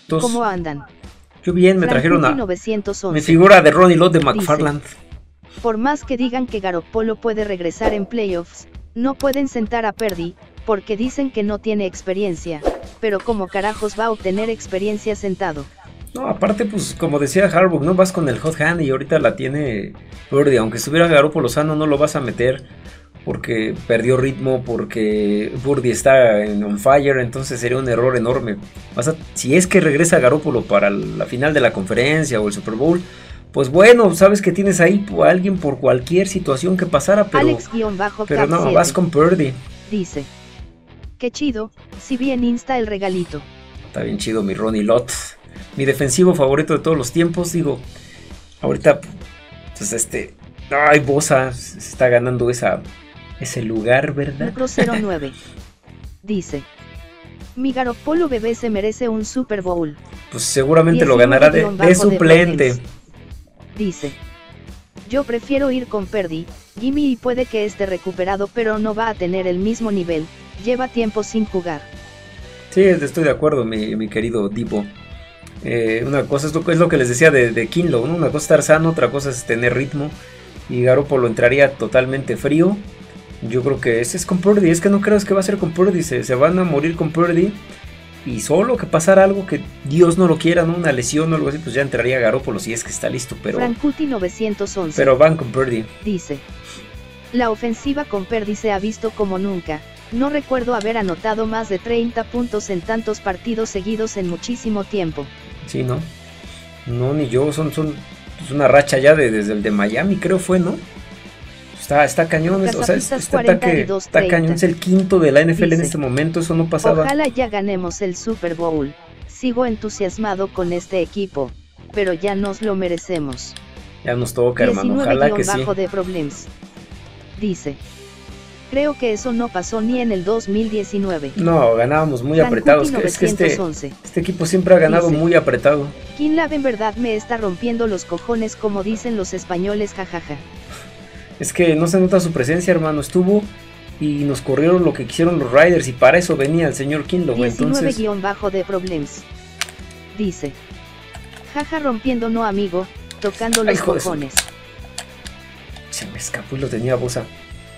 ¿Cómo andan? Yo bien, me trajeron a 911. mi figura de Ronnie Lott de McFarland. Por más que digan que Garoppolo puede regresar en playoffs, no pueden sentar a Purdy, porque dicen que no tiene experiencia, pero ¿cómo carajos va a obtener experiencia sentado? No, aparte, pues, como decía Harbaugh, no vas con el hot hand y ahorita la tiene Purdy. Aunque estuviera Garoppolo sano, no lo vas a meter porque perdió ritmo, porque Purdy está en on fire, entonces sería un error enorme. Si es que regresa Garoppolo para la final de la conferencia o el Super Bowl, pues bueno, sabes que tienes ahí a alguien por cualquier situación que pasara, pero no, vas con Purdy. Dice, qué chido, si vi en Insta el regalito. Está bien chido mi Ronnie Lott. Mi defensivo favorito de todos los tiempos, digo, ahorita, pues ay, Bosa se está ganando ese lugar, ¿verdad? Macro 09 dice, mi Garoppolo bebé se merece un Super Bowl. Pues seguramente lo ganará de suplente. Dice, yo prefiero ir con Purdy, Jimmy y puede que esté recuperado pero no va a tener el mismo nivel, lleva tiempo sin jugar. Sí, estoy de acuerdo mi querido Divo. Una cosa es lo que les decía de Kinlaw, ¿no? Una cosa es estar sano, otra cosa es tener ritmo. Y Garoppolo entraría totalmente frío. Yo creo que ese es con Purdy. Es que no creo que va a ser con Purdy. Se van a morir con Purdy. Y solo que pasara algo que Dios no lo quiera, ¿no? Una lesión o algo así, pues ya entraría Garoppolo si es que está listo. Frankuti 911. Pero van con Purdy. Dice, la ofensiva con Purdy se ha visto como nunca. No recuerdo haber anotado más de 30 puntos en tantos partidos seguidos en muchísimo tiempo. Sí, ¿no? No, ni yo. Son una racha ya desde el de Miami, creo fue, ¿no? Está cañón, o sea, este ataque está cañón, es el quinto de la NFL. Dice, en este momento, eso no pasaba. Ojalá ya ganemos el Super Bowl, sigo entusiasmado con este equipo, pero ya nos lo merecemos. Ya nos toca, hermano, ojalá que sí. De problemas. Dice, creo que eso no pasó ni en el 2019. No, ganábamos muy apretados, es que este equipo siempre ha ganado muy apretado. Kinlaw en verdad me está rompiendo los cojones como dicen los españoles, jajaja. Es que no se nota su presencia, hermano. Estuvo y nos corrieron lo que quisieron los Riders y para eso venía el señor Kinlaw. 19- de problemas. Dice, jaja, rompiendo no amigo, tocando los cojones. Se me escapó y lo tenía Bosa.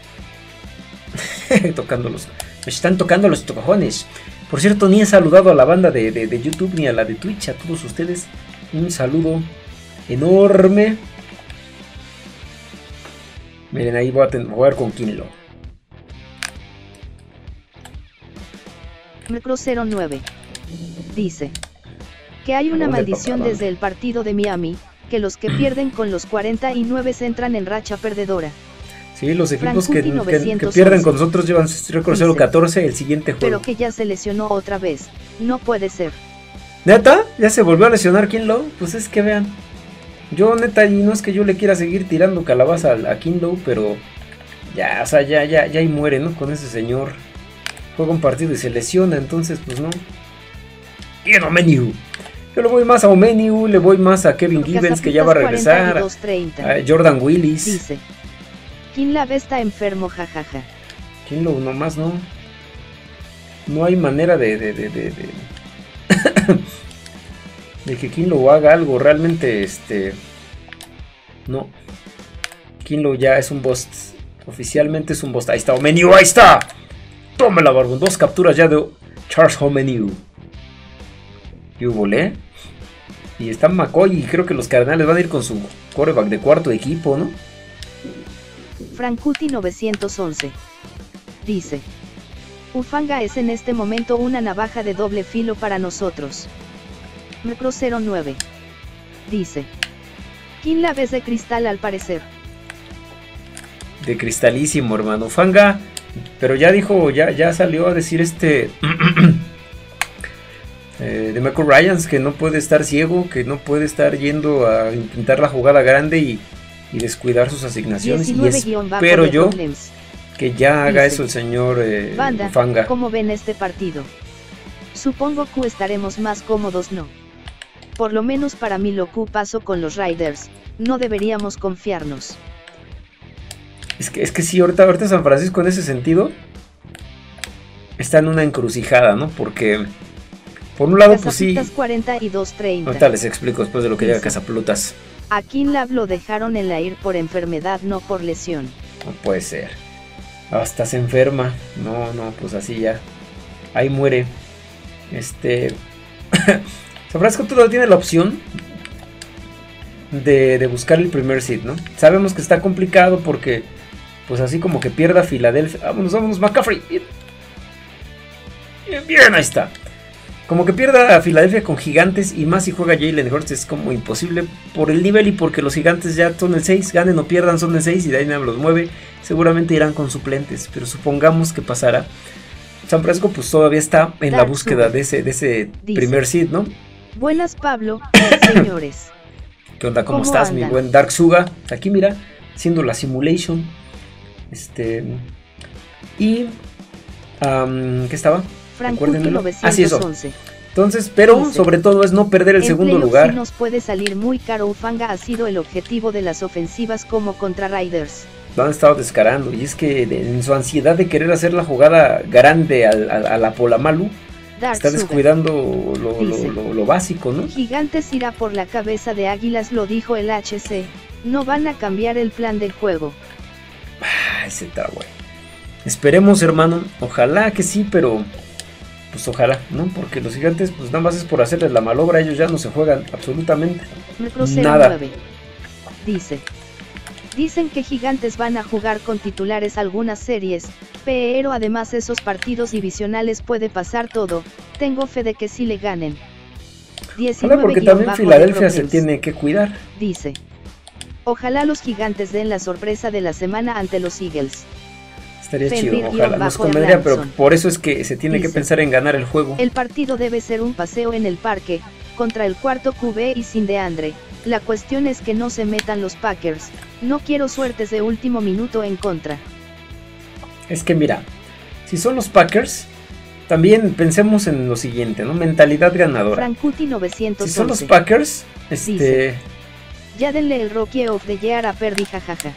Tocándolos. Me están tocando los cojones. Por cierto, ni he saludado a la banda de YouTube ni a la de Twitch. A todos ustedes un saludo enorme. Miren, ahí voy a jugar con Kinlaw. Macro 09 dice que hay una maldición desde el partido de Miami, que los que pierden con los 49 entran en racha perdedora. Sí, los equipos que pierden con nosotros llevan récord 0-14 el siguiente juego. Pero que ya se lesionó otra vez, no puede ser. ¿Neta? ¿Ya se volvió a lesionar Kinlaw? Pues es que vean. Yo neta, y no es que yo le quiera seguir tirando calabaza a Kinlaw, pero ya, o sea, ya ahí muere, ¿no? Con ese señor. Juega un partido y se lesiona, entonces pues no. Y no Omeniu. Yo le voy más a Omeniu, le voy más a Kevin Gibbons, que ya va a regresar. A Jordan Willis. Dice, Kinlaw está enfermo, jajaja. Kinlaw nomás no. No hay manera de que Kinlaw haga algo, realmente no. Kinlaw ya es un bust, oficialmente es un bust. Ahí está Omeniu, ahí está. Tómala, barbón, 2 capturas ya de Charles Omeniu. Y volé. Y está McCoy y creo que los Cardenales van a ir con su quarterback de cuarto equipo, ¿no? Frankuti 911 dice, Ufanga es en este momento una navaja de doble filo para nosotros. Macro 09 dice, Kinlaw es de cristal al parecer. De cristalísimo, hermano. Ufanga, pero ya dijo, ya salió a decir de Michael Ryans que no puede estar ciego, que no puede estar yendo a intentar la jugada grande y descuidar sus asignaciones. Y espero yo que ya haga eso el señor Ufanga. ¿Cómo ven este partido? Supongo que estaremos más cómodos, ¿no? Por lo menos para mí lo que pasó con los Riders, no deberíamos confiarnos. Es que sí, ahorita San Francisco en ese sentido está en una encrucijada, ¿no? Porque Por un lado, pues sí. Casaplutas 4230. Ahorita les explico después de lo que Dice, llega Casaplutas. A Kinlav lo dejaron en la IR por enfermedad, no por lesión. No puede ser. Hasta se enferma. No, pues así ya. Ahí muere. San Francisco todavía tiene la opción de buscar el primer seed, ¿no? Sabemos que está complicado porque, pues así como que pierda Filadelfia. Vámonos, McCaffrey. Bien, ahí está. Como que pierda a Filadelfia con Gigantes y más si juega Jalen Hurts es como imposible por el nivel y porque los Gigantes ya son el 6, ganen o pierdan son el 6 y de ahí nada los mueve. Seguramente irán con suplentes, pero supongamos que pasara. San Francisco pues todavía está en la búsqueda de ese primer seed, ¿no? Buenas, Pablo, señores. ¿Qué onda? ¿Cómo estás, andan? Mi buen Dark Suga? Aquí mira, haciendo la simulation. ¿Qué estaba? Frankuti 911. Entonces, pero dice, sobre todo es no perder el segundo lugar. Si nos puede salir muy caro. Ufanga ha sido el objetivo de las ofensivas como contra Raiders. Lo han estado descarando y es que en su ansiedad de querer hacer la jugada grande a la Polamalu, está descuidando lo básico, ¿no? Gigantes irá por la cabeza de Águilas, lo dijo el HC. No van a cambiar el plan de juego. Ese está bueno. Esperemos, hermano. Ojalá que sí, pero pues ojalá, ¿no? Porque los Gigantes, pues nada más es por hacerles la malobra. Ellos ya no se juegan absolutamente nada. Dicen que Gigantes van a jugar con titulares algunas series, pero además esos partidos divisionales puede pasar todo. Tengo fe de que sí le ganen. 19 porque también Filadelfia se tiene que cuidar. Dice. Ojalá los Gigantes den la sorpresa de la semana ante los Eagles. Estaría chido, ojalá nos convendría, pero por eso es que se tiene que pensar en ganar el juego. El partido debe ser un paseo en el parque, contra el cuarto QB y sin DeAndre. La cuestión es que no se metan los Packers. No quiero suertes de último minuto en contra. Es que mira, si son los Packers, también pensemos en lo siguiente, ¿no? Mentalidad ganadora. Frankuti 911. Si son los Packers, Dice, ya denle el Rookie of the Year a Perdi, jajaja.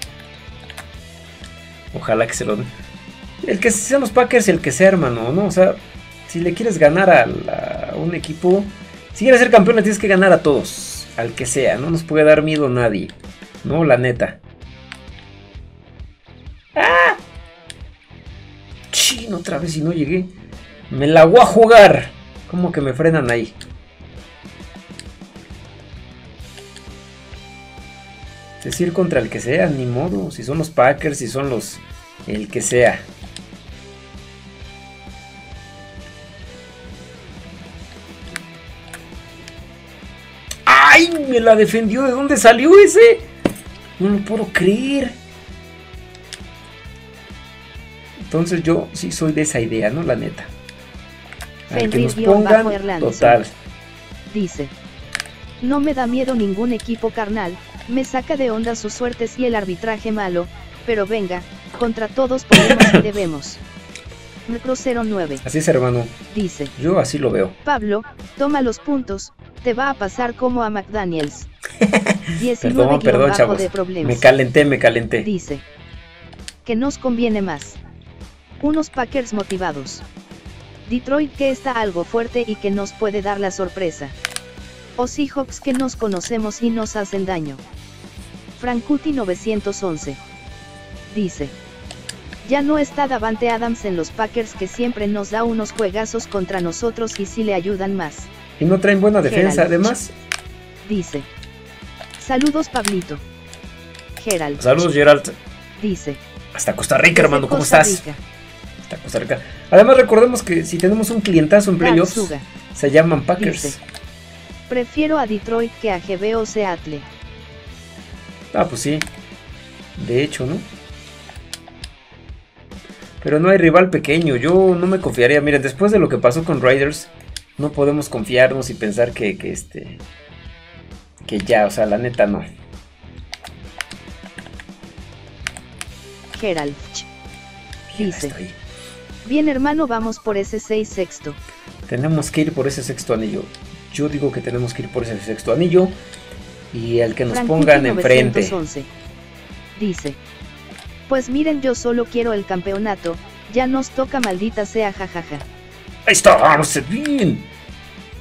Ojalá que se lo den. El que sean los Packers, el que sea, hermano, ¿no? O sea, si le quieres ganar a un equipo, si quieres ser campeón, le tienes que ganar a todos. Al que sea, no nos puede dar miedo nadie. No, la neta. ¡Ah! Chin, otra vez y no llegué. Me la voy a jugar. ¿Cómo que me frenan ahí? Es ir contra el que sea, ni modo. Si son los Packers, si son los... el que sea. ¡Ay! Me la defendió. ¿De dónde salió ese? No lo puedo creer. Entonces yo sí soy de esa idea, ¿no? La neta. Al que nos pongan, total. Dice. No me da miedo ningún equipo, carnal. Me saca de onda sus suertes y el arbitraje malo. Pero venga, contra todos podemos y debemos. Micro 09. Así es, hermano. Dice. Yo así lo veo. Pablo, toma los puntos. Te va a pasar como a McDaniels. 19 perdón, chavos. De problemas. Me calenté. Dice. Que nos conviene más. Unos Packers motivados. Detroit que está algo fuerte y que nos puede dar la sorpresa. O Seahawks que nos conocemos y nos hacen daño. Frankuti 911. Dice. Ya no está Davante Adams en los Packers que siempre nos da unos juegazos contra nosotros y si le ayudan más. Y no traen buena defensa, además. Dice. Saludos, Pablito. Gerald. Saludos, Gerald. Dice. Hasta Costa Rica, hermano, ¿cómo estás? Hasta Costa Rica. Además, recordemos que si tenemos un clientazo en playoffs, se llaman Packers. Dice. Prefiero a Detroit que a GB o Seattle. Ah, pues sí. De hecho, ¿no? Pero no hay rival pequeño. Yo no me confiaría. Miren, después de lo que pasó con Raiders, no podemos confiarnos y pensar que ya, o sea, la neta no. Gerald dice. Bien, hermano, vamos por ese 6 sexto. Tenemos que ir por ese sexto anillo. Yo digo que tenemos que ir por ese sexto anillo. Y al que nos pongan enfrente. Dice. Pues miren, yo solo quiero el campeonato. Ya nos toca, maldita sea, jajaja. Ahí está, vamos bien.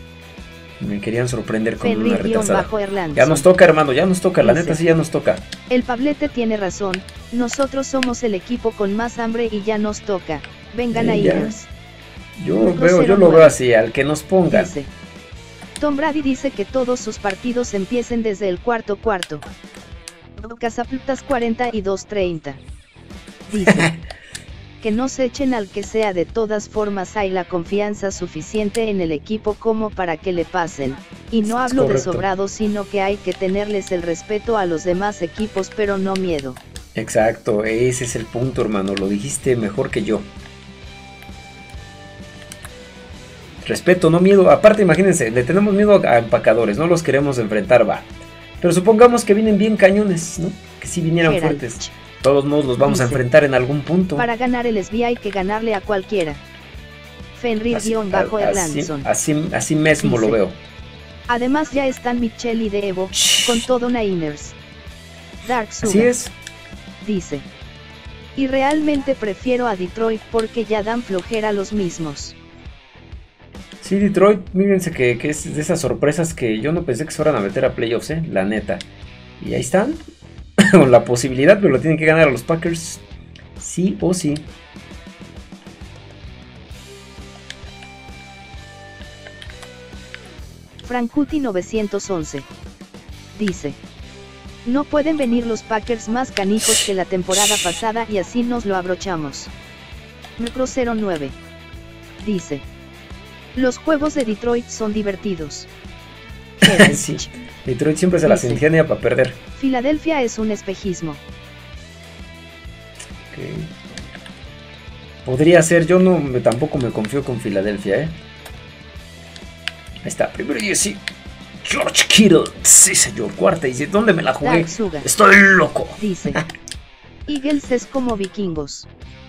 Me querían sorprender con una retrasada. Fenrir-Erlandson. Ya nos toca, hermano, ya nos toca, la Dice, neta sí ya nos toca. El Pablete tiene razón, nosotros somos el equipo con más hambre y ya nos toca. Vengan a Ya. Inners. Yo lo veo así, al que nos pongan. Dice. Tom Brady dice que todos sus partidos empiecen desde el cuarto. Casaplutas 42-30. Dice. Que no se echen al que sea, de todas formas hay la confianza suficiente en el equipo como para que le pasen, y no hablo de sobrados, sino que hay que tenerles el respeto a los demás equipos, pero no miedo. Exacto, ese es el punto, hermano, lo dijiste mejor que yo. Respeto, no miedo. Aparte, imagínense, le tenemos miedo a empacadores, no los queremos enfrentar, va. Pero supongamos que vienen bien cañones, ¿no? Que si vinieran Geralt. fuertes. De todos modos los vamos a Dice, enfrentar en algún punto. Para ganar el SB hay que ganarle a cualquiera. Fenrir-Erlandson. Así mismo Dice, lo veo. Además ya están Mitchell y de Evo, con todo Niners. Dark Sugar. Así es. Dice. Y realmente prefiero a Detroit porque ya dan flojera los mismos. Sí, Detroit, mírense que es de esas sorpresas que yo no pensé que se fueran a meter a playoffs, la neta. Y ahí están, con la posibilidad, pero lo tienen que ganar a los Packers, sí o sí. Frankuti 911. Dice. No pueden venir los Packers más canijos que la temporada pasada y así nos lo abrochamos. Micro 09. Dice. Los juegos de Detroit son divertidos. Sí, Detroit siempre se las Dice, ingenia para perder. Filadelfia es un espejismo. Okay. Podría ser, yo tampoco me confío con Filadelfia, Ahí está, primero y sí. George Kittle, sí señor, cuarta y dice, ¿dónde me la jugué? Estoy loco. Dice. Eagles es como vikingos.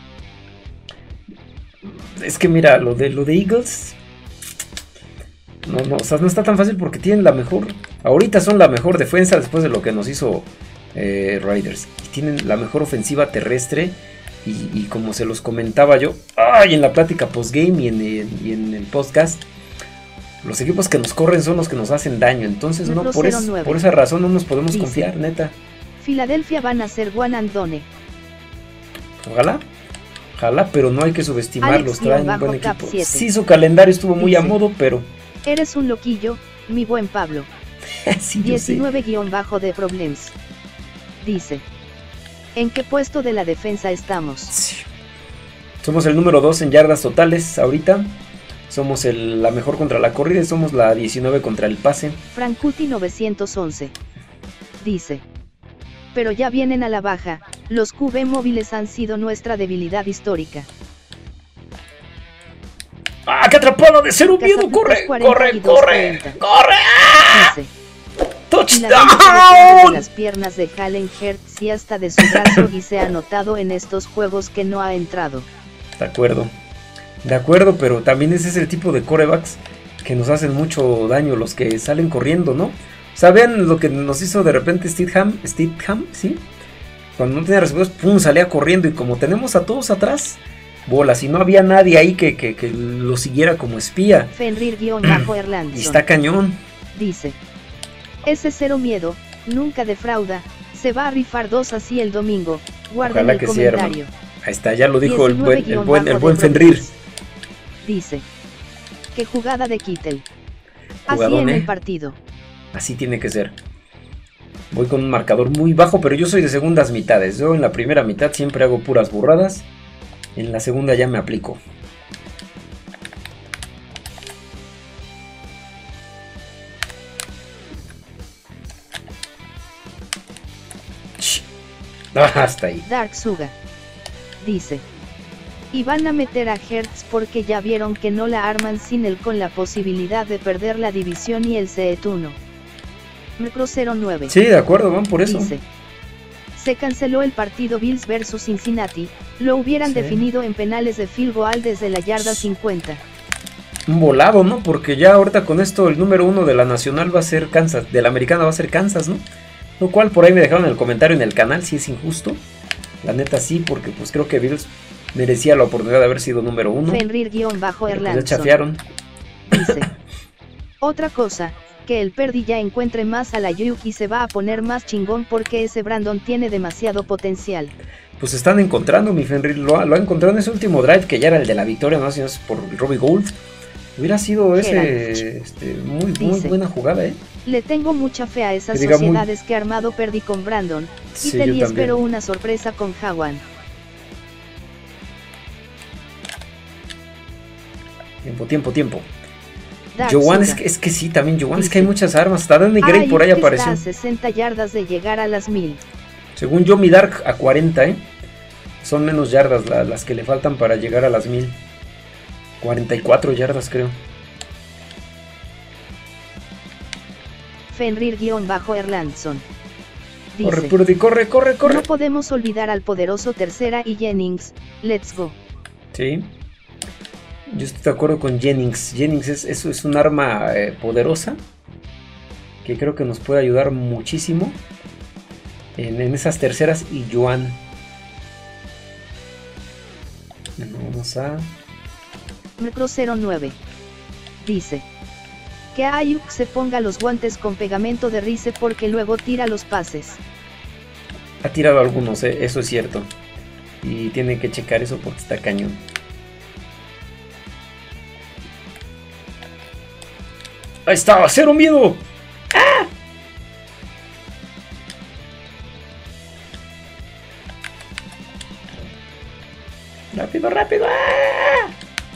Es que mira, lo de Eagles, o sea, no está tan fácil porque tienen la mejor, ahorita son la mejor defensa después de lo que nos hizo Raiders. Y tienen la mejor ofensiva terrestre y como se los comentaba yo, en la plática postgame y en el podcast, los equipos que nos corren son los que nos hacen daño. Entonces por esa razón no nos podemos confiar, neta. Filadelfia van a ser one and done. Ojalá, pero no hay que subestimarlos, traen un buen equipo. 7. Sí, su calendario estuvo muy a modo, pero... Eres un loquillo, mi buen Pablo. Sí, 19- Problems. Dice. ¿En qué puesto de la defensa estamos? Sí. Somos el número 2 en yardas totales ahorita. Somos la mejor contra la corrida y somos la 19 contra el pase. Frankuti 911. Dice. Pero ya vienen a la baja, los QB móviles han sido nuestra debilidad histórica. ¡Qué atrapado de ser un miedo! ¡Corre! Dice. ¡Touchdown! Las piernas de Jalen Hurts y hasta de su brazo y se ha notado en estos juegos que no ha entrado. De acuerdo, pero también ese es el tipo de quarterbacks que nos hacen mucho daño, los que salen corriendo, ¿no? ¿Saben lo que nos hizo de repente Stidham? ¿Sí? Cuando no tenía resultados, ¡pum!, salía corriendo y como tenemos a todos atrás, bolas, y no había nadie ahí que lo siguiera como espía. Fenrir-Erlandson. Y está cañón. Dice. Ese cero miedo, nunca defrauda, se va a rifar 2 así el domingo, guarden el comentario. Sí, ahí está, ya lo dijo el buen Fenrir. Dice. Qué jugada de Kittle. Así en el partido. Así tiene que ser. Voy con un marcador muy bajo, pero yo soy de segundas mitades. Yo en la primera mitad siempre hago puras burradas. En la segunda ya me aplico. Hasta ahí. Dark Suga. Dice. Y van a meter a Hertz porque ya vieron que no la arman sin él, con la posibilidad de perder la división y el CET1. Micro 09. Sí, de acuerdo, van por eso. Dice. Se canceló el partido Bills vs Cincinnati, lo hubieran definido en penales de field goal desde la yarda 50. Un volado, ¿no? Porque ya ahorita con esto el número 1 de la nacional va a ser Kansas, de la americana va a ser Kansas, ¿no? Lo cual por ahí me dejaron en el comentario en el canal si es injusto. La neta sí, porque pues creo que Bills merecía la oportunidad de haber sido número 1. Fenrir-Erlandson. Ya chafiaron. Dice. Otra cosa, que el Perdi ya encuentre más a la Yuk y se va a poner más chingón porque ese Brandon tiene demasiado potencial. Pues están encontrando, mi Fenrir, lo ha encontrado en ese último drive que ya era el de la victoria, no sé si es por Robbie Gould. Hubiera sido ese muy buena jugada, ¿eh? Le tengo mucha fe a esas sociedades que ha armado Perdi con Brandon, Sí, y espero una sorpresa con Hawan. Tiempo. Joan, es que sí, también Joan, es que hay muchas armas. Hasta Danny Gray por ahí apareció. Está a 60 yardas de llegar a las 1000. Según yo, mi Dark a 40, ¿eh? Son menos yardas las que le faltan para llegar a las 1000. 44 yardas, creo. Fenrir-Erlandson. Corre, Purdy, corre. No podemos olvidar al poderoso Tercera y Jennings. Let's go. Sí. Yo estoy de acuerdo con Jennings. Jennings es un arma poderosa que creo que nos puede ayudar muchísimo en esas terceras. Y Joan. Vamos a... Micro 09 dice que Ayuk se ponga los guantes con pegamento de Rice porque luego tira los pases. Ha tirado algunos, eso es cierto. Y tiene que checar eso porque está cañón. Ahí está, cero miedo. ¡Ah! Rápido. ¡Ah!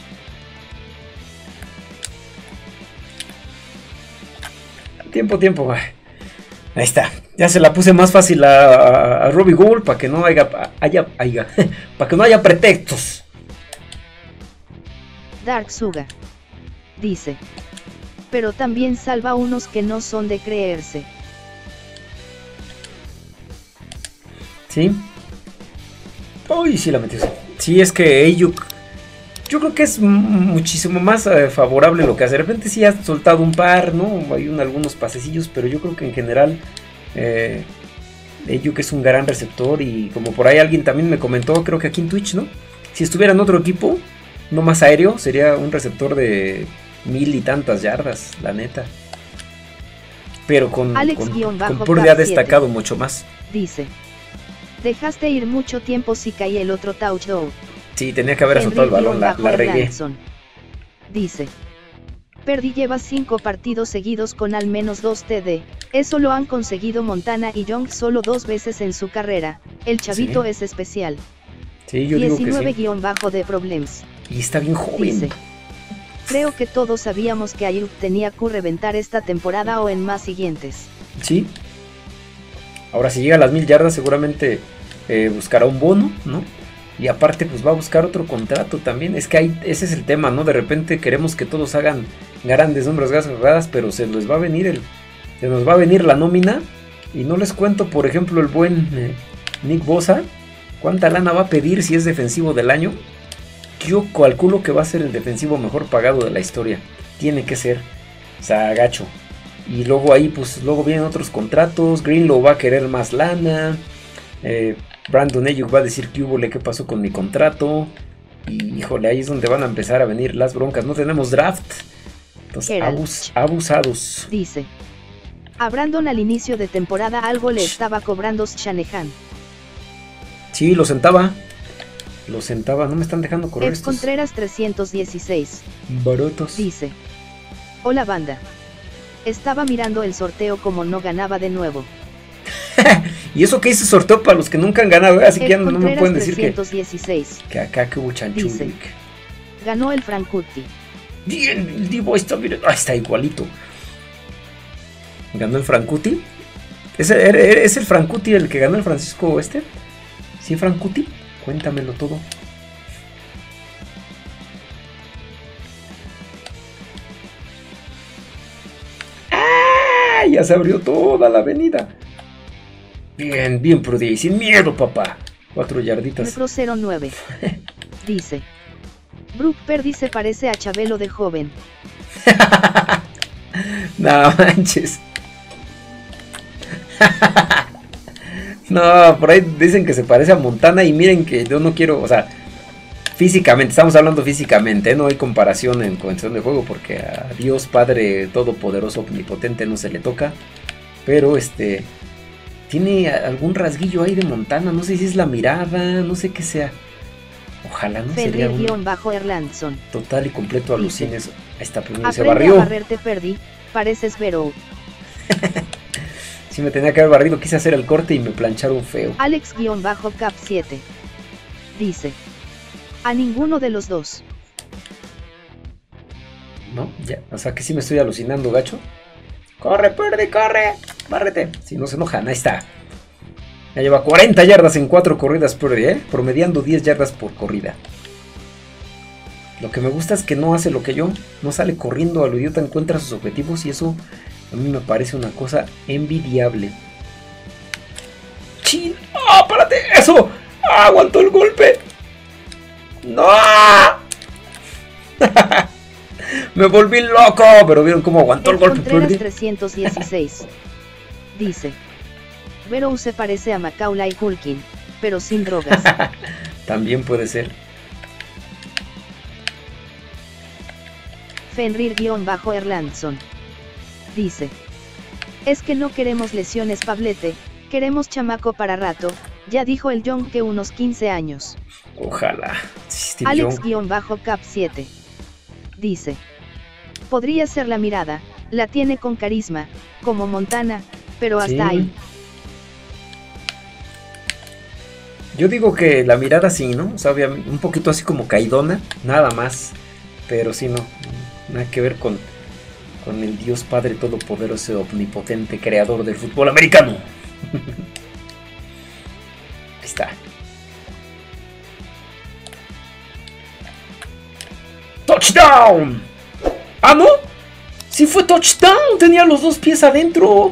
Tiempo. Ahí está. Ya se la puse más fácil a Robbie Gould para que no haya para que no haya pretextos. Dark Suga dice, pero también salva unos que no son de creerse. ¿Sí? Uy, sí la metió. Sí, es que Ayuk, yo creo que es muchísimo más favorable lo que hace. De repente sí ha soltado un par, ¿no? Hay algunos pasecillos, pero yo creo que en general Ayuk es un gran receptor. Y como por ahí alguien también me comentó, creo que aquí en Twitch, ¿no? Si estuviera en otro equipo, no más aéreo, sería un receptor de 1000 y tantas yardas, la neta. Pero con Purdy ha destacado mucho más. Dice, dejaste ir mucho tiempo si caí el otro touchdown. Sí, tenía que haber soltado el balón, la regué. Dice, Perdi lleva 5 partidos seguidos con al menos 2 TD. Eso lo han conseguido Montana y Young solo 2 veces en su carrera. El chavito es especial. Sí, yo digo que sí. 19- de Problems. Y está bien joven. Dice, creo que todos sabíamos que Ayuk tenía que reventar esta temporada o en más siguientes. Sí. Ahora si llega a las 1000 yardas seguramente buscará un bono, ¿no? Y aparte pues va a buscar otro contrato también. Es que ese es el tema, ¿no? De repente queremos que todos hagan grandes números, grandes jugadas, pero se nos va a venir la nómina. Y no les cuento, por ejemplo, el buen Nick Bosa. ¿Cuánta lana va a pedir si es defensivo del año? Yo calculo que va a ser el defensivo mejor pagado de la historia. Tiene que ser. O sea, gacho. Y luego ahí, pues, luego vienen otros contratos. Greenlow va a querer más lana. Brandon Ayuk va a decir que hubo, ¿qué pasó con mi contrato? Y híjole, ahí es donde van a empezar a venir las broncas. No tenemos draft. Entonces, abusados. Dice, a Brandon al inicio de temporada algo le estaba cobrando Shanahan. Sí, lo sentaba, no me están dejando correr estos. Contreras 316. Barotos. Dice, hola banda. Estaba mirando el sorteo como no ganaba de nuevo. Y eso que hice sorteo para los que nunca han ganado, así que ya no me pueden decir 316. que acá que hubo chanchulli. Ganó el Frankuti. Bien, el Divo está, miren, está igualito. ¿Ganó el Frankuti? ¿Es el Frankuti el que ganó el Francisco este? ¿Sí, Frankuti? Cuéntamelo todo. ¡Ah! Ya se abrió toda la avenida. Bien, Prudy, sin miedo, papá. 4 yarditas. Metro 09. Dice, Brook Purdy se parece a Chabelo de joven. No manches. No, por ahí dicen que se parece a Montana y miren que yo no quiero, o sea, Físicamente, estamos hablando físicamente, ¿eh? No hay comparación en cuestión de juego porque a Dios Padre Todopoderoso Omnipotente no se le toca. Pero tiene algún rasguillo ahí de Montana, no sé si es la mirada, no sé qué sea. Ojalá no sería Fenrir-Erlandson. Total y completo alucines. Ahí está, primero se Aprende barrió. a barrerte, perdí, pareces Vero. Si me tenía que haber barrido, quise hacer el corte y me plancharon feo. Alex-Cap7 dice: a ninguno de los dos. No, ya, o sea que sí me estoy alucinando, gacho. Corre, Purdy, corre, bárrete. Si no se enojan, ahí está. Ya lleva 40 yardas en 4 corridas Purdy, promediando 10 yardas por corrida. Lo que me gusta es que no hace lo que yo, no sale corriendo a lo idiota, encuentra sus objetivos y eso a mí me parece una cosa envidiable. ¡Chin! ¡Ah, párate! ¡Eso! ¡Ah, aguantó el golpe! ¡No! Me volví loco, pero vieron cómo aguantó el golpe. Contreras 316 dice: Vero se parece a Macaulay Culkin, pero sin drogas. También puede ser. Fenrir-Erlandson dice: es que no queremos lesiones, Pablete, queremos chamaco para rato, ya dijo el Young que unos 15 años. Ojalá. Alex-Cap7 dice: podría ser la mirada, la tiene con carisma, como Montana, pero hasta Sí. ahí. Yo digo que la mirada sí, ¿no? O sea, obviamente, un poquito así como caidona, nada más. Pero sí, no. Nada que ver con el Dios Padre Todopoderoso, Omnipotente, creador del fútbol americano. Ahí está. ¡Touchdown! ¡Ah, no! ¡Sí fue touchdown! Tenía los dos pies adentro.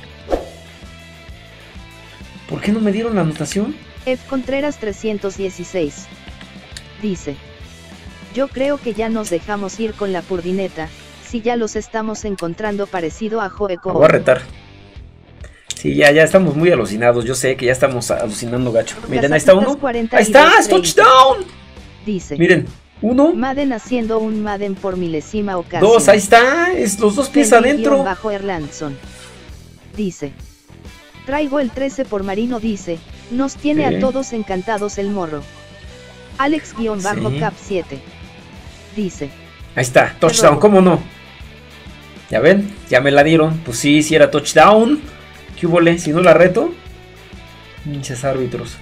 ¿Por qué no me dieron la anotación? F. Contreras 316 dice: yo creo que ya nos dejamos ir con la purdineta, si ya los estamos encontrando parecido a Joeco. Voy a retar. Sí, ya estamos muy alucinados. Yo sé que ya estamos alucinando, gacho. Miren, ahí está uno. ¡Ahí está! ¡Es touchdown! Dice: miren, uno. Madden haciendo un Madden por milésima ocasión. Dos, ahí está. Es los dos pies adentro. Erlandson dice: traigo el 13 por Marino, dice, nos tiene a todos encantados el morro. Alex-Cap7 dice: ahí está, touchdown, ¿cómo no? Ya ven, ya me la dieron. Pues sí, sí era touchdown. ¿Qué hubole? Si no la reto. Pinches árbitros.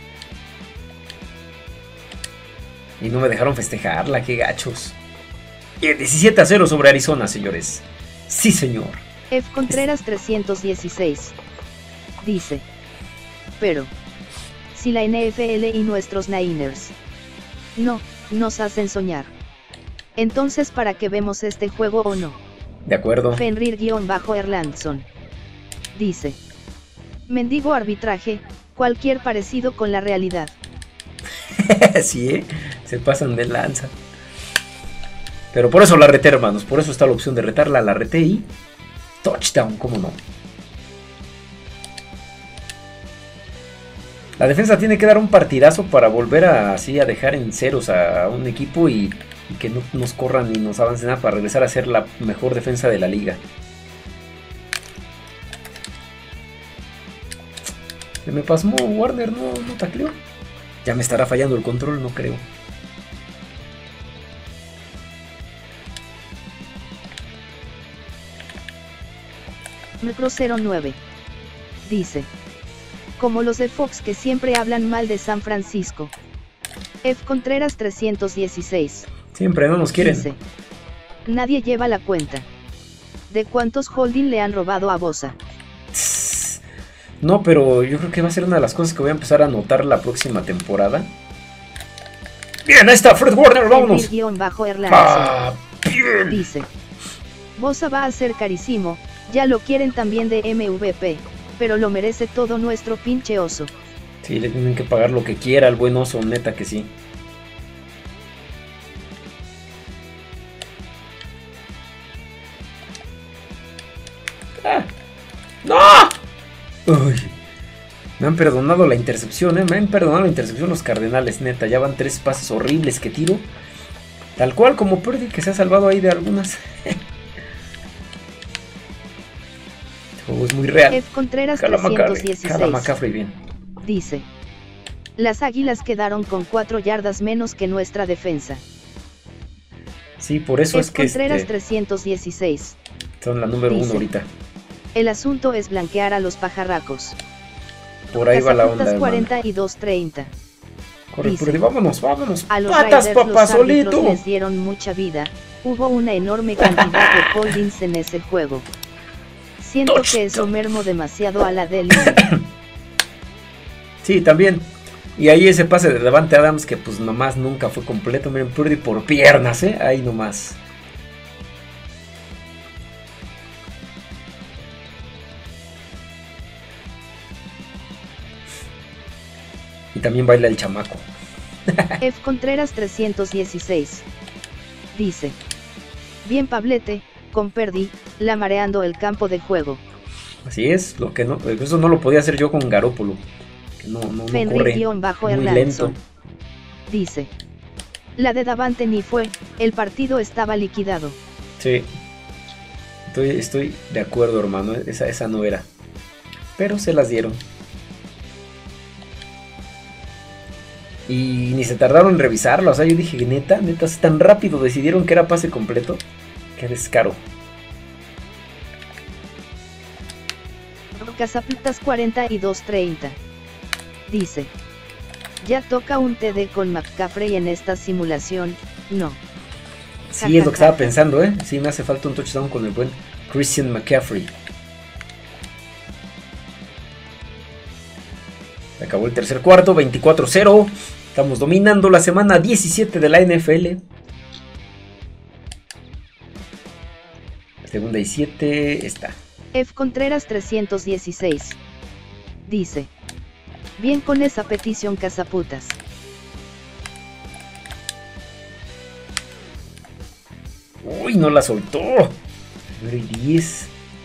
Y no me dejaron festejarla, qué gachos. Y 17-0 sobre Arizona, señores. Sí, señor. F. Contreras 316 dice: pero si la NFL y nuestros Niners no nos hacen soñar, entonces ¿para qué vemos este juego o no? De acuerdo. Fenrir-Erlandson dice: mendigo arbitraje, cualquier parecido con la realidad. Sí, se pasan de lanza. Pero por eso la reté, hermanos. Por eso está la opción de retarla. La reté y touchdown, ¿cómo no? La defensa tiene que dar un partidazo para volver así a dejar en ceros a un equipo y que no nos corran ni nos avancen nada para regresar a ser la mejor defensa de la liga. Se me pasmó Warner, no tacleó. Ya me estará fallando el control, no creo. Micro09 dice: como los de Fox que siempre hablan mal de San Francisco. F. Contreras 316 siempre no nos quieren. Dice: nadie lleva la cuenta de cuántos holding le han robado a Bosa. No, pero yo creo que va a ser una de las cosas que voy a empezar a notar la próxima temporada. Bien, ahí está Fred Warner, vámonos. Bien. Dice: Bosa va a ser carísimo, ya lo quieren también de MVP, pero lo merece todo nuestro pinche oso. Sí, le tienen que pagar lo que quiera al buen oso, neta que sí. ¡Ah! ¡No! Uy. Me han perdonado la intercepción, me han perdonado la intercepción los Cardenales, neta. Ya van 3 pases horribles que tiro. Tal cual como Purdy, que se ha salvado ahí de algunas. El juego es muy real. F. Contreras 316. Cala McCaffrey bien. Dice: las Águilas quedaron con 4 yardas menos que nuestra defensa. Sí, por eso es que Contreras 316. son la número 1 ahorita. El asunto es blanquear a los pajarracos. Por ahí va la onda, 42-30. Corre, Purdy, vámonos. A los Patas, Raiders papá, los árbitros solito. les dieron mucha vida. Hubo una enorme cantidad de holdings en ese juego. Siento que eso mermó demasiado a la Delhi. Sí, también. Y ahí ese pase de Davante Adams que pues nomás nunca fue completo. Miren, Purdy por piernas, ahí nomás. Y también baila el chamaco. F. Contreras 316. Dice: bien Pablete, con Purdy, la mareando el campo de juego. Así es, lo que no, eso no lo podía hacer yo con Garoppolo. Que no corre muy lento. Dice: la de Davante ni fue, el partido estaba liquidado. Sí, estoy de acuerdo, hermano, esa no era. Pero se las dieron. Y ni se tardaron en revisarlo, o sea, yo dije, neta, tan rápido decidieron que era pase completo. Qué descaro. Cazapitas 42-30. Dice: ya toca un TD con McCaffrey en esta simulación, ¿no? Sí, es lo que estaba pensando, sí, me hace falta un touchdown con el buen Christian McCaffrey. Se acabó el tercer cuarto, 24-0. Estamos dominando la semana 17 de la NFL. Segunda y 7 está. F. Contreras 316. Dice: bien con esa petición cazaputas. Uy, no la soltó. 10.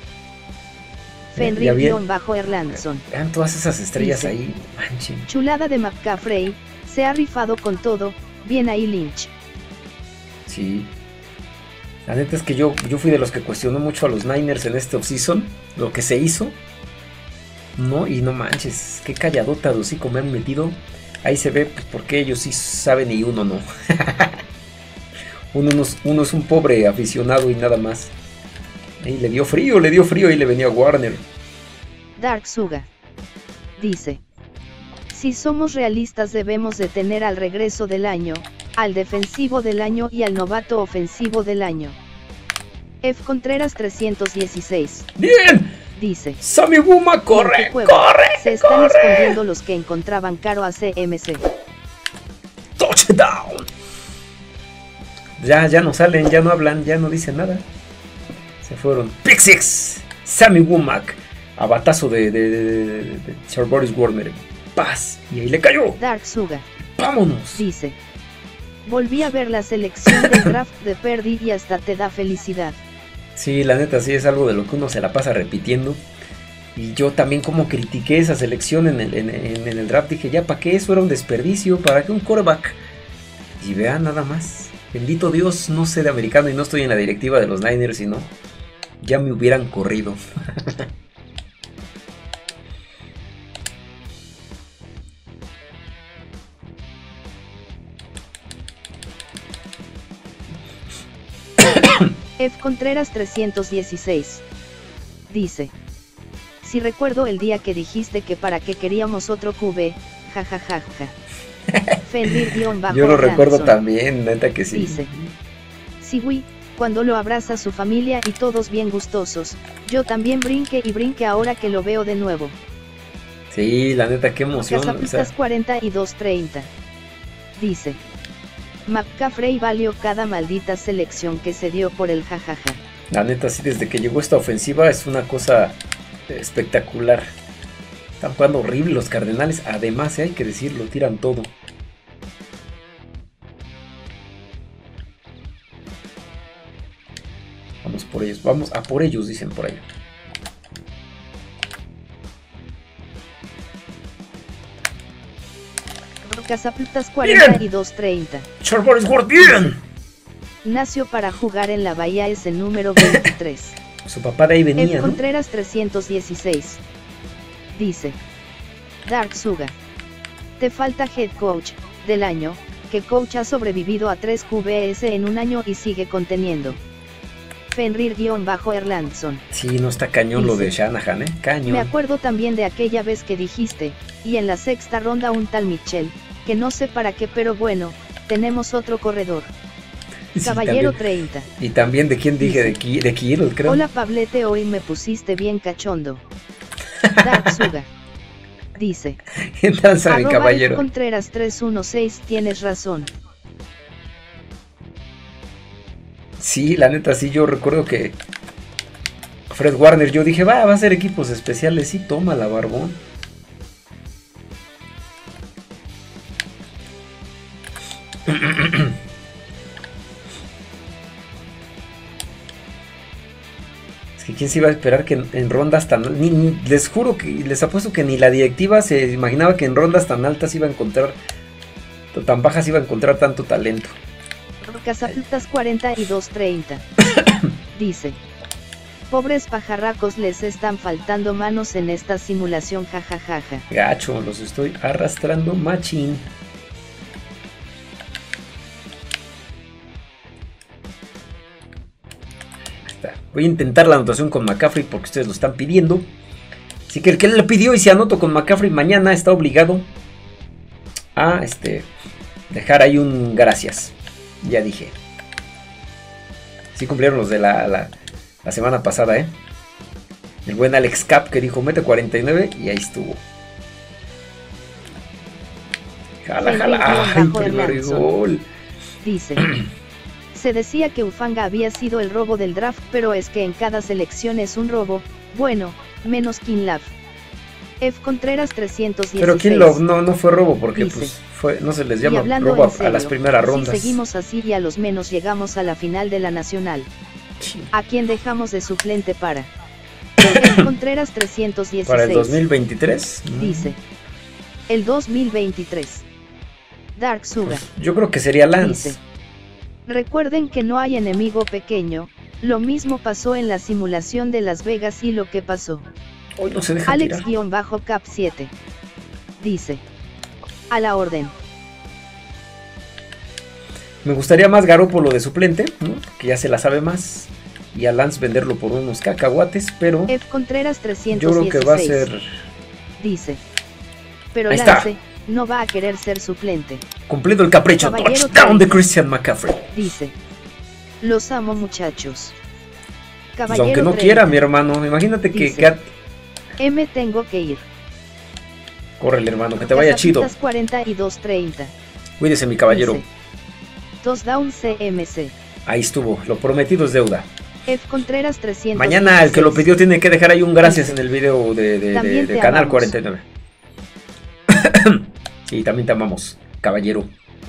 Fenrir-Erlandson. Vean todas esas estrellas dice, ahí. Manchen. Chulada de McCaffrey, se ha rifado con todo, bien ahí Lynch. Sí. La neta es que yo fui de los que cuestionó mucho a los Niners en este offseason. Lo que se hizo. No, y no manches. Qué calladota de hocico me han metido. Ahí se ve pues, porque ellos sí saben y uno no. uno es un pobre aficionado y nada más. Ahí le dio frío y le venía Warner. Dark Suga dice: si somos realistas debemos de tener al regreso del año, al defensivo del año y al novato ofensivo del año. F. Contreras 316. ¡Bien! Dice: Sammy Buma, corre. Se están escondiendo los que encontraban caro a CMC. Touchdown. Ya no salen, ya no hablan, ya no dicen nada. Se fueron. Pick six. Sammy Womack. A batazo de Sir Boris Warner. Paz. Y ahí le cayó. Dark Suga. Vámonos. Dice: volví a ver la selección del draft de Purdy y hasta te da felicidad. Sí, la neta sí es algo de lo que uno se la pasa repitiendo. Y yo también como critiqué esa selección en el draft. Dije, ya, ¿para qué? Eso era un desperdicio. ¿Para qué un quarterback? Y vean nada más. Bendito Dios, no sé de americano y no estoy en la directiva de los Niners, sino ya me hubieran corrido. F. Contreras 316. Dice: si recuerdo el día que dijiste que para qué queríamos otro QB, jajajaja. Fenrir-Erlandson. Yo lo recuerdo también, neta que sí. Dice: sí, güey, cuando lo abraza su familia y todos bien gustosos, yo también brinqué y brinqué ahora que lo veo de nuevo. Sí, la neta, qué emoción. Cazapistas 42-30. Dice: McCaffrey valió cada maldita selección que se dio por el jajaja. La neta, sí, desde que llegó esta ofensiva es una cosa espectacular. Están jugando horrible los Cardenales. Además, hay que decirlo, tiran todo. Vamos por ellos, vamos a por ellos, dicen por ahí. Casaplutas 4230. Charboris Ward, bien. Nació para jugar en la Bahía es el número 23. Su papá de ahí venía, F. ¿no? Contreras 316. Dice. Dark Suga. Te falta Head Coach del año, que coach ha sobrevivido a 3 QBS en un año y sigue conteniendo. Fenrir-Erlandson. Sí, no está cañón lo de Shanahan, cañón. Me acuerdo también de aquella vez que dijiste, y en la sexta ronda un tal Mitchell, que no sé para qué, pero bueno, tenemos otro corredor. Sí, Caballero también. 30. Y también de quién dije, de Kittle, creo. Hola Pablete, hoy me pusiste bien cachondo. Dark Suga. Dice. Danza mi caballero. Contreras 316, tienes razón. Sí, la neta, sí, yo recuerdo que Fred Warner, yo dije, va a ser equipos especiales, sí, toma la barbón. Es que quién se iba a esperar que en rondas tan... les juro que, les apuesto que ni la directiva se imaginaba que en rondas tan altas iba a encontrar, tan bajas iba a encontrar tanto talento. Casaplutas 4230. Dice. Pobres pajarracos, les están faltando manos en esta simulación, jajajaja. Gacho, los estoy arrastrando machín. Voy a intentar la anotación con McCaffrey porque ustedes lo están pidiendo. Así que el que le pidió y se anoto con McCaffrey mañana está obligado a dejar ahí un gracias. Ya dije. Sí cumplieron los de la semana pasada, El buen Alex Cap que dijo mete 49 y ahí estuvo. Jala, jala. ¡Ay, primer gol! Dice. Se decía que Ufanga había sido el robo del draft, pero es que en cada selección es un robo, bueno, menos Kinlav. F. Contreras 316. Pero Kinlav no fue robo porque dice, pues no se les llama robo serio, a las primeras rondas. Si seguimos así y a los menos llegamos a la final de la Nacional. Sí. ¿A quién dejamos de suplente para? F. Contreras 316. ¿Para el 2023? Dice. El 2023. Dark Suga. Pues yo creo que sería Lance. Dice. Recuerden que no hay enemigo pequeño, lo mismo pasó en la simulación de Las Vegas y lo que pasó. Hoy no se deja Alex-Cap 7. Dice. A la orden. Me gustaría más Garoppolo de suplente, ¿no? Que ya se la sabe más. Y a Lance venderlo por unos cacahuates, pero... F. Contreras 316. Yo creo que va a ser... Dice. Pero ahí Lance... está. No va a querer ser suplente. Cumplido el capricho. Caballero Touchdown de Christian McCaffrey. Dice. Los amo, muchachos. Pues aunque no 30. quiera, mi hermano. Imagínate dice, que... Me tengo que ir. Córrele, hermano, que te vaya chido. 4230. Cuídese, mi caballero. Dice, touchdown CMC. Ahí estuvo. Lo prometido es deuda. F. Contreras 300. Mañana el que lo pidió tiene que dejar ahí un gracias en el video de Canal 49. Sí, también te amamos, caballero.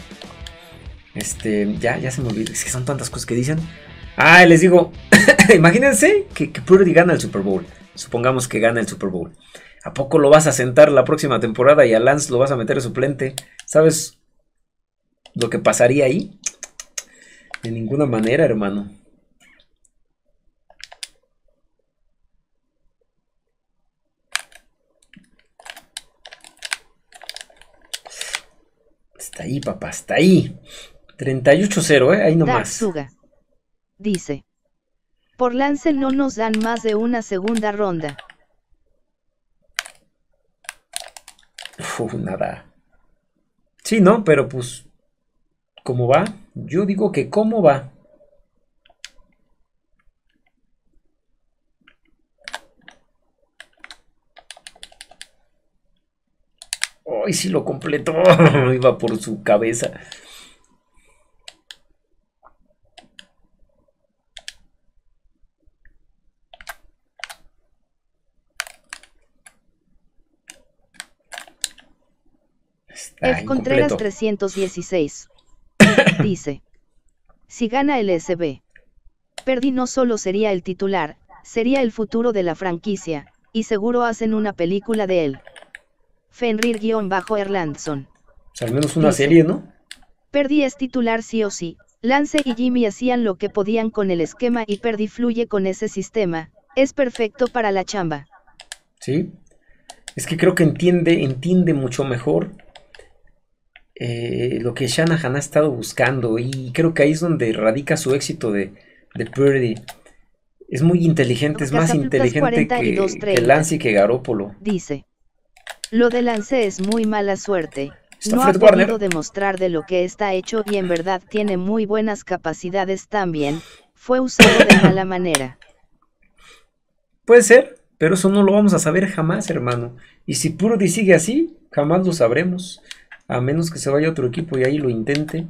Ya se me olvidó. Es que son tantas cosas que dicen. Les digo. Imagínense que Purdy gana el Super Bowl. Supongamos que gana el Super Bowl. ¿A poco lo vas a sentar la próxima temporada y a Lance lo vas a meter de suplente? ¿Sabes lo que pasaría ahí? De ninguna manera, hermano. Está ahí, papá, está ahí. 38-0, ahí nomás. Dark Suga. Dice. Por Lance no nos dan más de una segunda ronda. Nada. Sí, ¿no? Pero pues, ¿cómo va? Yo digo que ¿cómo va? ¡Ay, sí lo completó! Iba por su cabeza. F. Contreras 316. Dice. Si gana el SB. Purdy no solo sería el titular, sería el futuro de la franquicia, y seguro hacen una película de él. Fenrir-Erlandson. sea, al menos una Dice. serie, ¿no? Purdy es titular sí o sí. Lance y Jimmy hacían lo que podían con el esquema y Purdy fluye con ese sistema. Es perfecto para la chamba. Sí. Es que creo que entiende mucho mejor lo que Shanahan ha estado buscando. Y creo que ahí es donde radica su éxito de Purdy. Es muy inteligente, es más inteligente que Lance y que Garoppolo. Dice. Lo de Lance es muy mala suerte. Está No Fred ha podido Warner. demostrar de lo que está hecho y en verdad tiene muy buenas capacidades también. Fue usado de mala manera. Puede ser, pero eso no lo vamos a saber jamás, hermano. Y si Purdy sigue así, jamás lo sabremos. A menos que se vaya a otro equipo y ahí lo intente.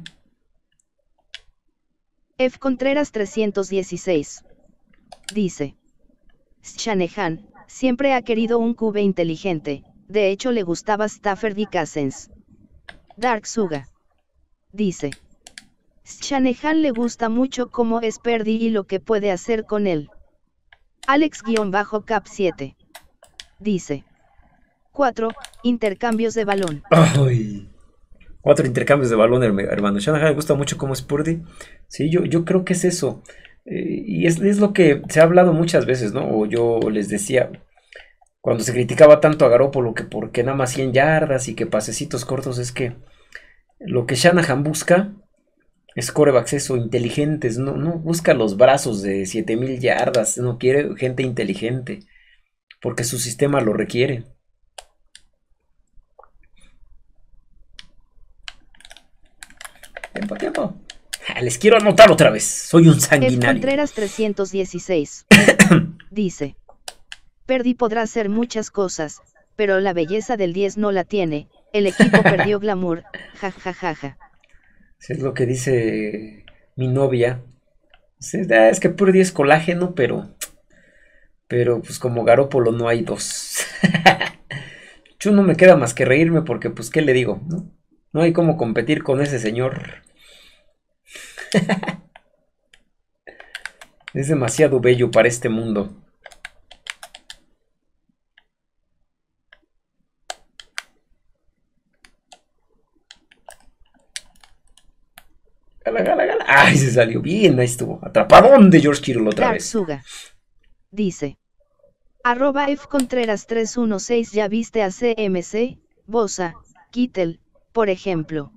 F. Contreras 316. Dice. Shanahan siempre ha querido un QB inteligente. De hecho le gustaba Stafford y Cousins. Dark Suga. Dice. Shanahan le gusta mucho cómo es Purdy y lo que puede hacer con él. Alex-Cap 7. Dice. 4. Intercambios de balón. Ay, 4 intercambios de balón, hermano. Shanahan le gusta mucho cómo es Purdy. Sí, yo creo que es eso. Y es lo que se ha hablado muchas veces, ¿no? O yo les decía, cuando se criticaba tanto a Garoppolo que porque nada más 100 yardas y que pasecitos cortos, es que lo que Shanahan busca es quarterbacks eso, inteligentes, no busca los brazos de 7000 yardas, no quiere gente inteligente, porque su sistema lo requiere. Tiempo. Les quiero anotar otra vez, soy un sanguinario. Contreras 316. Dice. Purdy podrá hacer muchas cosas, pero la belleza del 10 no la tiene, el equipo perdió glamour, jajajaja. Sí, es lo que dice mi novia. Sí, es que Purdy es colágeno, pero pues como Garoppolo no hay dos. Yo no me queda más que reírme porque pues qué le digo, ¿no? No hay cómo competir con ese señor. Es demasiado bello para este mundo. Gala. Ay, se salió bien, ahí estuvo. Atrapadón de George Kittle otra vez. Suga. Dice. @F Contreras 316 ya viste a CMC, Bosa, Kittle, por ejemplo.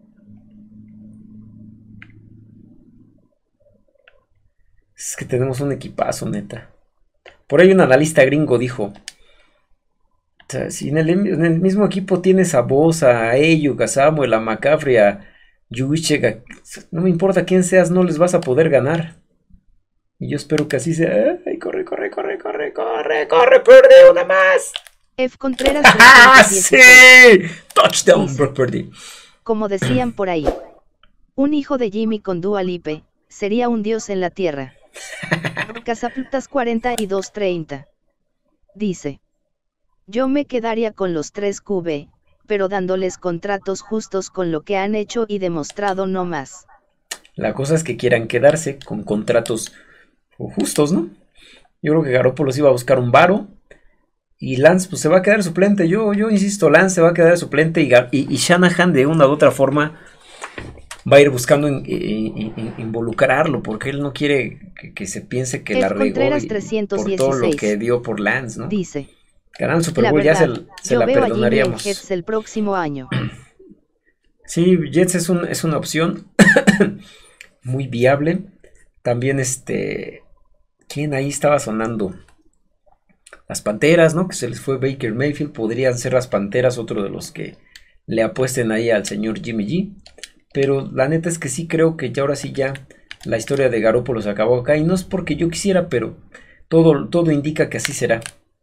Es que tenemos un equipazo, neta. Por ahí un analista gringo dijo, o sea, si en el mismo equipo tienes a Bosa, a Ayuk, a Samuel, a McCaffrey, a Juszczyk, no me importa quién seas, no les vas a poder ganar. Y yo espero que así sea. ¡Ay, corre! ¡Purdy, una más! F Contreras ¡Ah, sí! Touchdown, Brock Purdy. Como decían por ahí, un hijo de Jimmy con Dua Lipa sería un dios en la tierra. Casaplutas 4230. Dice. Yo me quedaría con los 3 QB, pero dándoles contratos justos con lo que han hecho y demostrado no más. La cosa es que quieran quedarse con contratos justos, ¿no? Yo creo que Garoppolo se iba a buscar un varo y Lance pues se va a quedar suplente. Yo insisto, Lance se va a quedar suplente y Shanahan de una u otra forma va a ir buscando involucrarlo porque él no quiere que se piense que la regó por todo lo que dio por Lance, ¿no? Dice. Ganar el Super Bowl ya se la perdonaríamos. A Jets el próximo año. Sí, Jets es una opción muy viable. También ¿quién ahí estaba sonando? Las Panteras, ¿no? Que se les fue Baker Mayfield. Podrían ser las Panteras otro de los que le apuesten ahí al señor Jimmy G. Pero la neta es que sí creo que ya ahora sí ya la historia de Garoppolo se acabó acá. Y no es porque yo quisiera, pero todo indica que así será.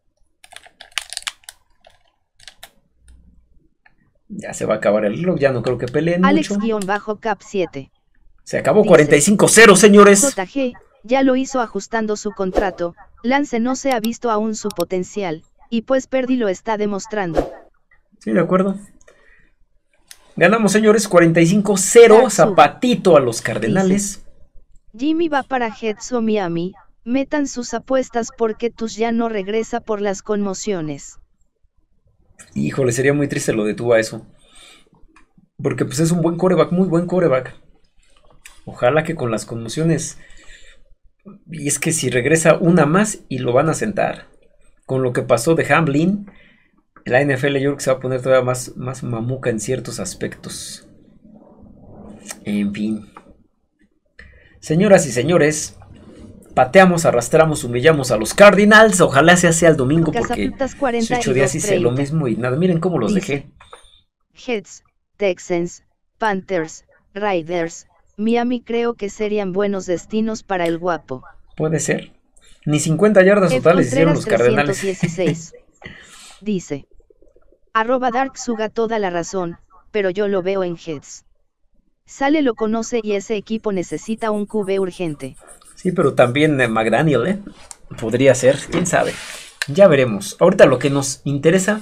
Ya se va a acabar el reloj, ya no creo que peleen mucho. Alex-Cap 7. Se acabó 45-0, señores. JG ya lo hizo ajustando su contrato. Lance no se ha visto aún su potencial, y pues Purdy lo está demostrando. Sí, de acuerdo. Ganamos, señores, 45-0, zapatito a los Cardenales. Dice, Jimmy va para Jets o Miami, metan sus apuestas porque Tus ya no regresa por las conmociones. Híjole, sería muy triste lo de Tua eso. Porque pues es un buen quarterback, muy buen quarterback. Ojalá que con las conmociones. Y es que si regresa una más y lo van a sentar. Con lo que pasó de Hamlin, la NFL yo creo que se va a poner todavía más mamuca en ciertos aspectos. En fin. Señoras y señores, pateamos, arrastramos, humillamos a los Cardinals. Ojalá sea el domingo porque hace 8 días hice lo mismo y nada. Miren cómo los dejé. Jets, Texans, Panthers, Raiders, Miami creo que serían buenos destinos para el guapo. Puede ser. Ni 50 yardas totales hicieron los Cardenales. 316. Dice. @DarkSuga toda la razón, pero yo lo veo en Jets. Sale lo conoce y ese equipo necesita un QB urgente. Sí, pero también McDaniel, podría ser, quién sabe. Ya veremos. Ahorita lo que nos interesa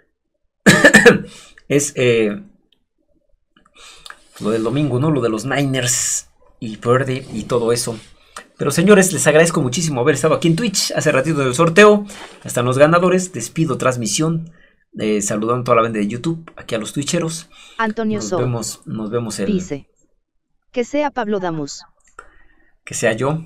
es lo del domingo, ¿no? Lo de los Niners y Purdy y todo eso. Pero señores, les agradezco muchísimo haber estado aquí en Twitch hace ratito del sorteo. Están los ganadores. Despido transmisión. Saludando a toda la banda de YouTube, aquí a los twitcheros. Antonio nos vemos el... Dice. Que sea Pablo Damus. Que sea yo.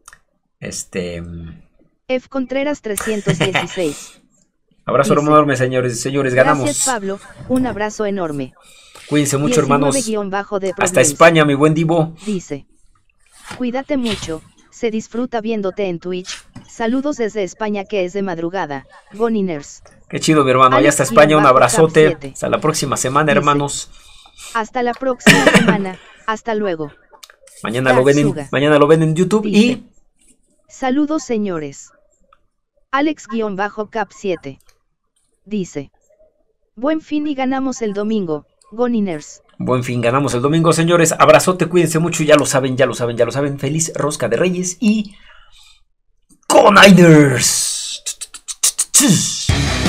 F. Contreras 316. Abrazo enorme, señores. Señores, ganamos. Gracias, Pablo. Un abrazo enorme. Cuídense mucho, hermanos. De hasta España, mi buen Divo. Dice. Cuídate mucho. Se disfruta viéndote en Twitch. Saludos desde España que es de madrugada. Go Niners. Qué chido, mi hermano. Allá hasta España, un abrazote. Hasta la próxima semana, hermanos. Hasta la próxima semana. Hasta luego. Mañana lo ven en YouTube. Dice, y... Saludos, señores. Alex-Cap 7. Dice. Buen fin y ganamos el domingo. Go Niners. Buen fin, ganamos el domingo, señores. Abrazote, cuídense mucho. Ya lo saben. Feliz Rosca de Reyes y... ¡Go Niners!